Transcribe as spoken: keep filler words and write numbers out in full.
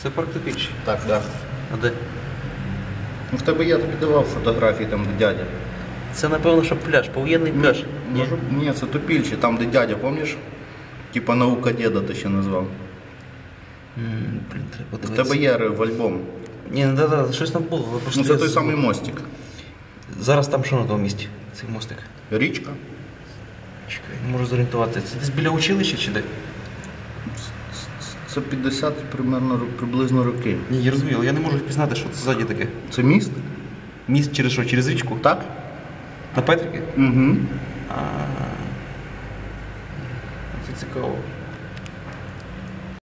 Це парк Топільчий. Так, так. А де? Ну, в тебе я тобі давав фотографії там, де дядя. Це, напевно, що пляж, повоєнний пляж. Ні? Може, ні, це Топільчий, там, де дядя, пам'ятаєш? Типа наука діда ти ще назвав. М, Блін, треба В подивитися. тебе є в альбом. Ні, ну да, да, щось там було. ви просто Ну, це я той з- самий мостик. Зараз там що на тому місці? Цей мостик. Річка. Чекай, не можу зорієнтуватися. Це десь біля училища чи де? Це п'ятдесят примерно ро- приблизно роки. Ні, я розумію, але я не можу впізнати, що це ззаді таке. Це міст? Міст через що? Через річку? Так? На Петрики? Угу. А, це цікаво.